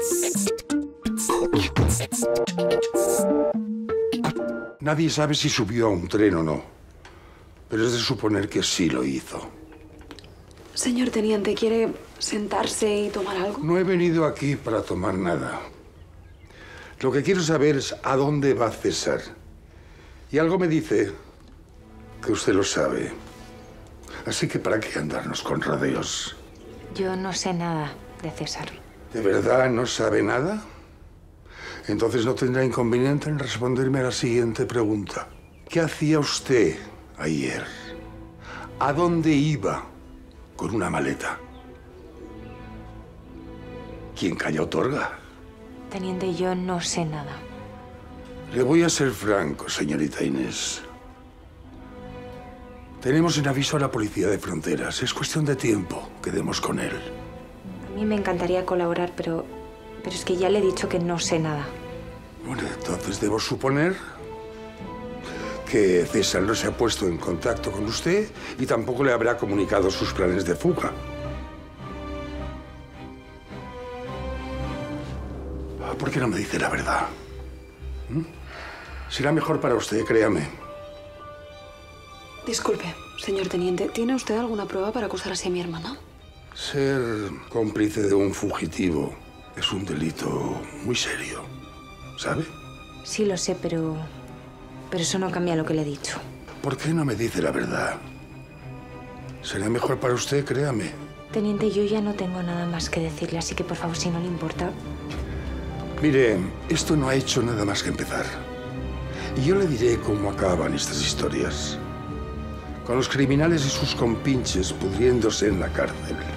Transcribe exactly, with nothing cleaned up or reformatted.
Nadie sabe si subió a un tren o no, pero es de suponer que sí lo hizo. Señor teniente, ¿quiere sentarse y tomar algo? No he venido aquí para tomar nada. Lo que quiero saber es a dónde va César. Y algo me dice que usted lo sabe. Así que ¿para qué andarnos con rodeos? Yo no sé nada de César. ¿De verdad no sabe nada? Entonces no tendrá inconveniente en responderme a la siguiente pregunta. ¿Qué hacía usted ayer? ¿A dónde iba con una maleta? ¿Quién calla otorga? Teniente, yo no sé nada. Le voy a ser franco, señorita Inés. Tenemos en aviso a la Policía de Fronteras. Es cuestión de tiempo que demos con él. A mí me encantaría colaborar, pero, pero es que ya le he dicho que no sé nada. Bueno, entonces debo suponer que César no se ha puesto en contacto con usted y tampoco le habrá comunicado sus planes de fuga. ¿Por qué no me dice la verdad? ¿Mm? Será mejor para usted, créame. Disculpe, señor teniente, ¿tiene usted alguna prueba para acusar así a mi hermana? Ser cómplice de un fugitivo es un delito muy serio, ¿sabe? Sí, lo sé, pero... pero eso no cambia lo que le he dicho. ¿Por qué no me dice la verdad? Será mejor para usted, créame. Teniente, yo ya no tengo nada más que decirle, así que por favor, si no le importa... Mire, esto no ha hecho nada más que empezar. Y yo le diré cómo acaban estas historias. Con los criminales y sus compinches pudriéndose en la cárcel.